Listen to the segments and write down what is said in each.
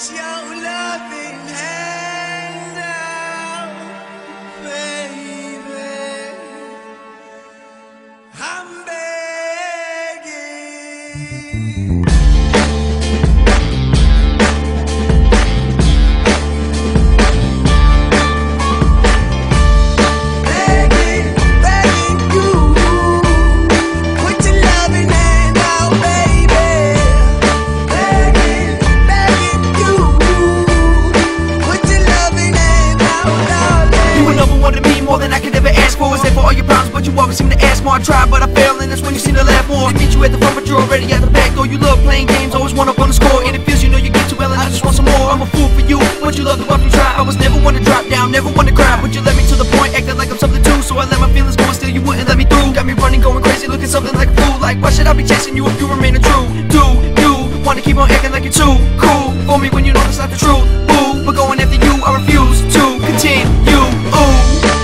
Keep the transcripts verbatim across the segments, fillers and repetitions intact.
Put your loving hand out, baby. I'm begging. More than I could ever ask for. Was there for all your problems, but you always seem to ask more. I tried, but I failed, and that's when you seem to laugh more. They meet you at the front, but you're already at the back door. You love playing games, always one up on the score. And it feels you know you get too well, and I just want some more. I'm a fool for you, but you love to walk and try. I was never one to drop down, never one to cry, but you let me to the point, acting like I'm something too. So I let my feelings go, and still you wouldn't let me through. Got me running, going crazy, looking something like a fool. Like, why should I be chasing you if you remain true? Do you wanna keep on acting like you're too cool for me when you know that's not the truth? Boo, but going after you, I refuse to continue. Ooh.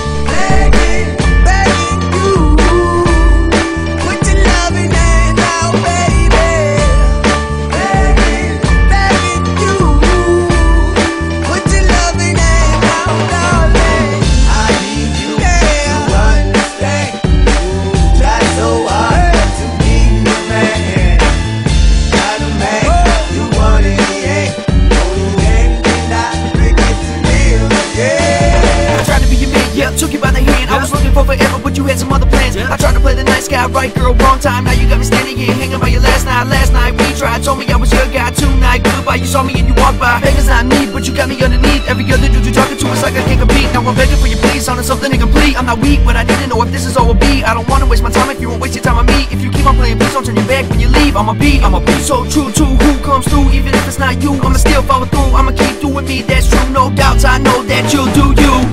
Took you by the hand, I was looking for forever, but you had some other plans. I tried to play the nice guy, right girl, wrong time. Now you got me standing here, hanging by your last night. Last night we tried, told me I was your guy. Tonight, goodbye, you saw me and you walked by. Beggars not me, but you got me underneath. Every other dude you talking to, it's like I can't compete. Now I'm begging for your please, on something incomplete. I'm not weak, but I didn't know if this is all will be. I don't wanna waste my time if you won't waste your time on me. If you keep on playing, please don't turn your back when you leave. I'ma be, I'ma be so true to who comes through. Even if it's not you, I'ma still follow through. I'ma keep doing me, that's true, no doubts. I know that you'll do you.